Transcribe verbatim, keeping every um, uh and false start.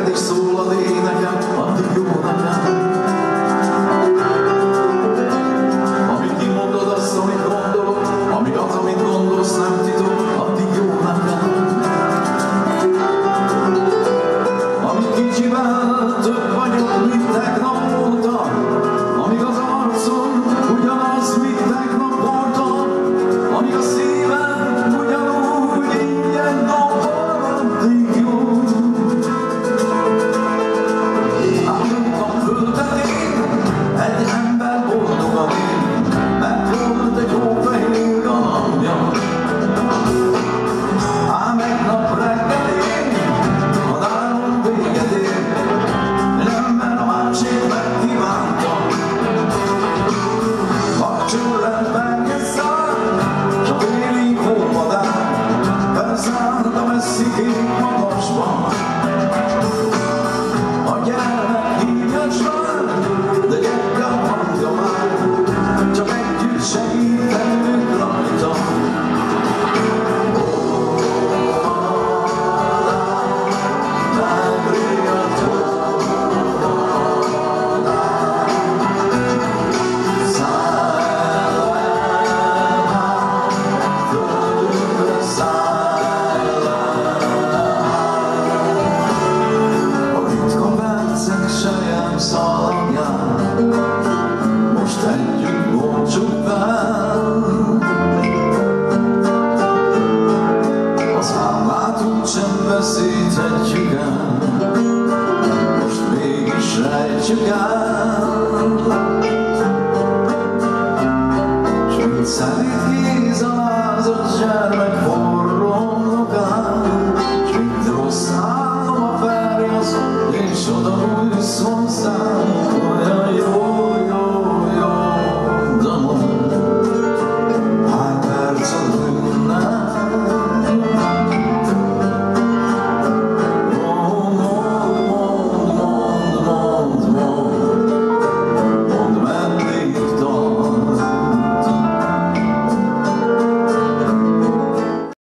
Meddig szól az énekem, addig jó nekem. Amit kimondod, azt, amit gondolok, amíg az, amit gondolsz, nem titok, addig jó nekem. Amíg kicsivel több vagyok, mint tegnap voltam, amíg az arcom ugyanaz, mint tegnap voltam, amíg a szívem ugyanúgy ingyen nappal, addig jó. Állottam föltetén, egy ember boldogan él, mert volt egy hófehér galambja. Ám egy nap reggelén, a nálunk véget ér, nem mert a másik megkívántam. Vakcsőrrel megkezdtem, csak élénk hómadár, felszállt a messzi kék magasba. A gyermek hívja csár, de gyerke a hangja már, csak együtt segítenünk rajta. Most együtt bontsuk fel, az álmát úgysem veszíthetjük el, most mégis rejtjük el.